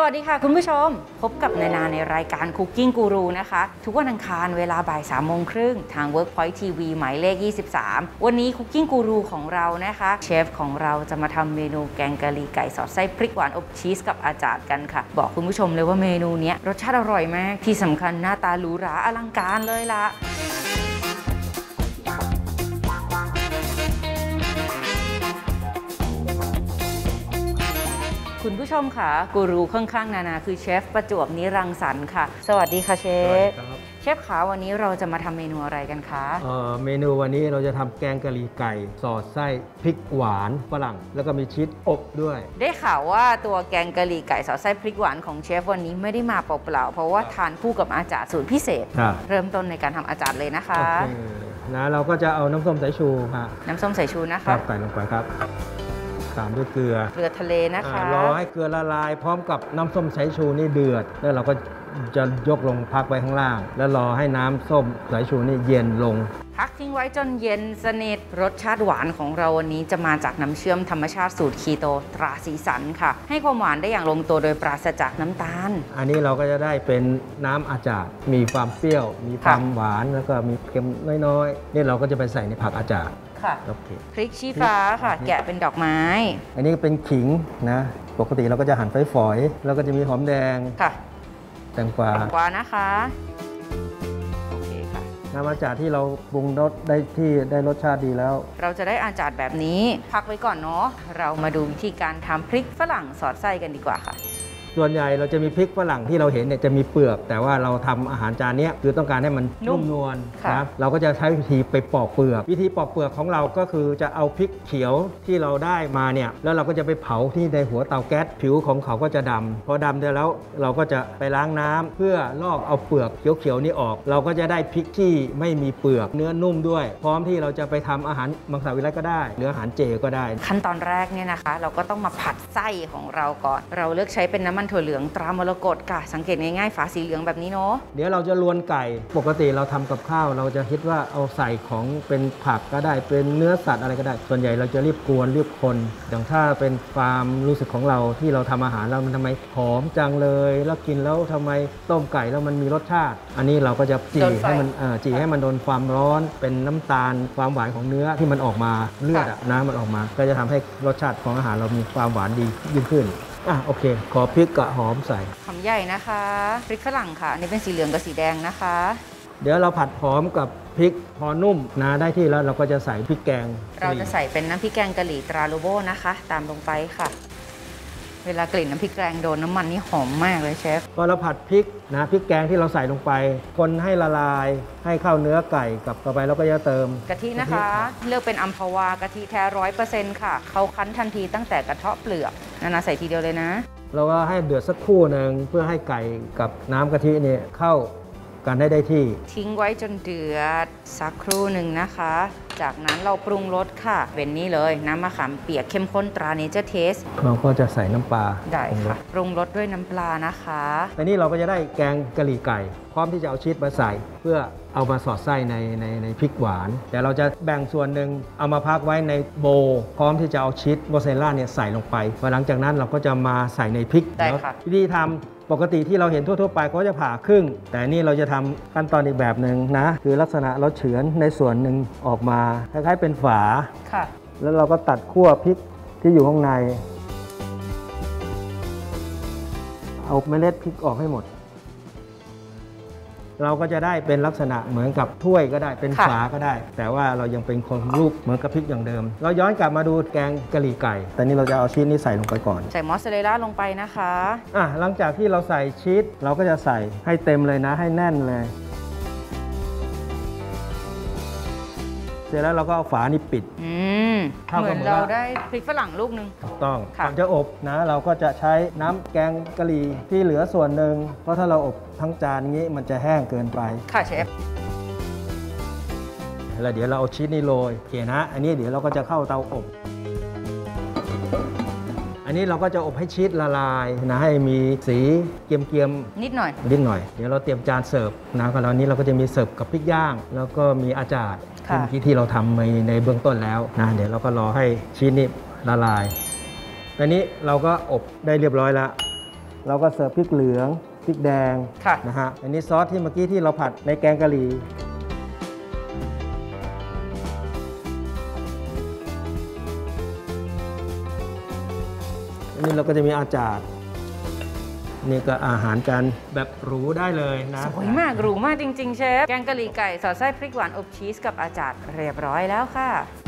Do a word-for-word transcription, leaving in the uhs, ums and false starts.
วัสดีค่ะคุณผู้ชมพบกับนานาในรายการ Cooking Guru นะคะทุกวันอังคารเวลาบ่ายสามโมงครึ่งทาง Workpoint ที วี หมายเลขยี่สิบสามวันนี้ Cooking Guru ของเรานะคะเชฟของเราจะมาทำเมนูแกงกะหรี่ไก่สอดไส้พริกหวานอบชีสกับอาจารย์กันค่ะบอกคุณผู้ชมเลยว่าเมนูนี้รสชาติอร่อยมากที่สำคัญหน้าตาหรูหราอลังการเลยล่ะคุณผู้ชมค่ะกูรูข้างๆนานาคือเชฟประจวบนิรังสรรค์ค่ะสวัสดีค่ะเชฟเชฟขาวันนี้เราจะมาทำเมนูอะไรกันคะเอ่อเมนูวันนี้เราจะทำแกงกะหรี่ไก่สอดไส้พริกหวานฝรั่งแล้วก็มีชีสอบด้วยได้ข่าวว่าตัวแกงกะหรี่ไก่สอดไส้พริกหวานของเชฟวันนี้ไม่ได้มาเปล่าๆเพราะว่าทานคู่กับอาจารย์สูตรพิเศษเริ่มต้นในการทำอาจารย์เลยนะคะนะเราก็จะเอาน้ำส้มสายชูค่ะน้ำส้มสายชูนะคะใส่ลงไปครับตามด้วยเกลือเกลือทะเลนะคะรอให้เกลือละลายพร้อมกับน้ำส้มสายชูนี่เดือดแล้วเราก็จะยกลงพักไว้ข้างล่างแล้วรอให้น้ำส้มสายชูนี่เย็นลงพักทิ้งไว้จนเย็นสนิทรสชาติหวานของเราวันนี้จะมาจากน้ำเชื่อมธรรมชาติสูตรคีโตตราสีสันค่ะให้ความหวานได้อย่างลงตัวโดยปราศจากน้ำตาลอันนี้เราก็จะได้เป็นน้ำอาจารย์มีความเปรี้ยวมีความหวานแล้วก็มีเค็มน้อยๆนี่เราก็จะไปใส่ในผักอาจารย์พริกชี้ฟ้าค่ะแกะเป็นดอกไม้อันนี้เป็นขิงนะปกติเราก็จะหั่นฝอยๆแล้วก็จะมีหอมแดงค่ะแตงกวาแตงกวานะคะโอเคค่ะน้ำอาจารย์ที่เราปรุงรสได้ที่ได้รสชาติดีแล้วเราจะได้อาจารย์แบบนี้พักไว้ก่อนเนาะเรามาดูวิธีการทำพริกฝรั่งสอดไส้กันดีกว่าค่ะส่วนใหญ่เราจะมีพริกฝรั่งที่เราเห็นเนี่ยจะมีเปลือกแต่ว่าเราทำอาหารจานนี้คือต้องการให้มันนุ่มนวลนะเราก็จะใช้วิธีไปปอกเปลือกวิธีปอกเปลือกของเราก็คือจะเอาพริกเขียวที่เราได้มาเนี่ยแล้วเราก็จะไปเผาที่ในหัวเตาแก๊สผิวของเขาก็จะดำพอดำเสร็จแล้วเราก็จะไปล้างน้ำเพื่อลอกเอาเปลือกเขียวๆนี้ออกเราก็จะได้พริกที่ไม่มีเปลือกเนื้อนุ่มด้วยพร้อมที่เราจะไปทำอาหารมังสวิรัติก็ได้เนื้ออาหารเจก็ได้ขั้นตอนแรกเนี่ยนะคะเราก็ต้องมาผัดไส้ของเราก่อนเราเลือกใช้เป็นน้ำมันถั่วเหลืองตรามรกตค่ะสังเกตง่ายๆฝาสีเหลืองแบบนี้เนาะเดี๋ยวเราจะลวนไก่ปกติเราทำกับข้าวเราจะคิดว่าเอาใส่ของเป็นผักก็ได้เป็นเนื้อสัตว์อะไรก็ได้ส่วนใหญ่เราจะรีบกวนรีบคนอย่างถ้าเป็นความรู้สึกของเราที่เราทำอาหารเรามันทำไมหอมจังเลยแล้วกินแล้วทำไมต้มไก่แล้วมันมีรสชาติอันนี้เราก็จะจี่ให้มันจี่ให้มันโดนความร้อนเป็นน้ำตาลความหวานของเนื้อที่มันออกมาเลือดน้ำมันออกมาก็จะทำให้รสชาติของอาหารเรามีความหวานดียิ่งขึ้นอ่ะโอเคขอพริกกับหอมใส่หอมใหญ่นะคะพริกฝรั่งค่ะอันนี้เป็นสีเหลืองกับสีแดงนะคะเดี๋ยวเราผัดหอมกับพริกพอนุ่มนะได้ที่แล้วเราก็จะใส่พริกแกงเราจะใส่เป็นน้ำพริกแกงกะหรี่ตราโลโบนะคะตามลงไปค่ะเวลากลิ่นน้ำพริกแกงโดนน้ำมันนี่หอมมากเลยเชฟพอเราผัดพริกนะพริกแกงที่เราใส่ลงไปคนให้ละลายให้เข้าเนื้อไก่กับต่อไปเราก็จะเติมกะทินะคะเลือกเป็นอัมพวากะทิแท้ร้อยเปอร์เซ็นต์ค่ะเขาคั้นทันทีตั้งแต่กระเทาะเปลือกนานาใส่ทีเดียวเลยนะเราก็ให้เดือดสักครู่หนึ่งเพื่อให้ไก่กับน้ำกะทิเนี่ยเข้ากันได้ได้ที่ทิ้งไว้จนเดือดสักครู่หนึ่งนะคะจากนั้นเราปรุงรสค่ะเป็นนี่เลยน้ำมะขามเปียกเข้มข้นตราเนเจอร์เทสเราก็จะใส่น้ำปลาได้ค่ะปรุงรสด้วยน้ำปลานะคะแต่นี่เราก็จะได้แกงกะหรี่ไก่พร้อมที่จะเอาชีสมาใส่เพื่อเอามาสอดไส้ในในในพริกหวานแต่เราจะแบ่งส่วนหนึ่งเอามาพักไว้ในโบว์พร้อมที่จะเอาชีสโมเซลล่าเนี่ยใส่ลงไปหลังจากนั้นเราก็จะมาใส่ในพริกได้ค่ะวิธีทำปกติที่เราเห็นทั่วๆไปก็จะผ่าครึ่งแต่นี่เราจะทำขั้นตอนอีกแบบหนึ่งนะคือลักษณะเราเฉือนในส่วนหนึ่งออกมาคล้ายๆเป็นฝาค่ะแล้วเราก็ตัดขั้วพริกที่อยู่ข้างในเอาเมล็ดพริกออกให้หมดเราก็จะได้เป็นลักษณะเหมือนกับถ้วยก็ได้เป็นฝาก็ได้แต่ว่าเรายังเป็นคนรูปเหมือนกับพริกอย่างเดิมเราย้อนกลับมาดูแกงกะหรี่ไก่แต่นี่เราจะเอาชีสนี้ใส่ลงไปก่อนใส่มอสซาเรลล่าลงไปนะคะอ่ะหลังจากที่เราใส่ชีสเราก็จะใส่ให้เต็มเลยนะให้แน่นเลยเสร็จแล้วเราก็เอาฝานี่ปิดอืมเหมือนเราได้พริกฝรั่งลูกนึงถูกต้องก่อนจะอบนะเราก็จะใช้น้ำแกงกะหรี่ที่เหลือส่วนหนึ่งเพราะถ้าเราอบทั้งจานนี้มันจะแห้งเกินไปค่ะเชฟแล้วเดี๋ยวเราเอาชีสนี่โรยโอเคนะอันนี้เดี๋ยวเราก็จะเข้าเตาอบอันนี้เราก็จะอบให้ชีสละลายนะให้มีสีเกรียมๆนิดหน่อยนิดหน่อยเดี๋ยวเราเตรียมจานเสิร์ฟนะคราวนี้เราก็จะมีเสิร์ฟกับพริกย่างแล้วก็มีอาจารย์ที่ที่เราทำในในเบื้องต้นแล้วนะเดี๋ยวเราก็รอให้ชีสนี่ละลายตอนนี้เราก็อบได้เรียบร้อยแล้วเราก็เสิร์ฟพริกเหลืองพริกแดงค่ะนะฮะอันนี้ซอสที่เมื่อกี้ที่เราผัดในแกงกะหรี่อันนี้เราก็จะมีอาจารย์นี่ก็อาหารกันแบบหรูได้เลยนะสวยมากหรูมากจริงๆเชฟแกงกะหรี่ไก่สอดไส้พริกหวานอบชีสกับอาจารย์เรียบร้อยแล้วค่ะ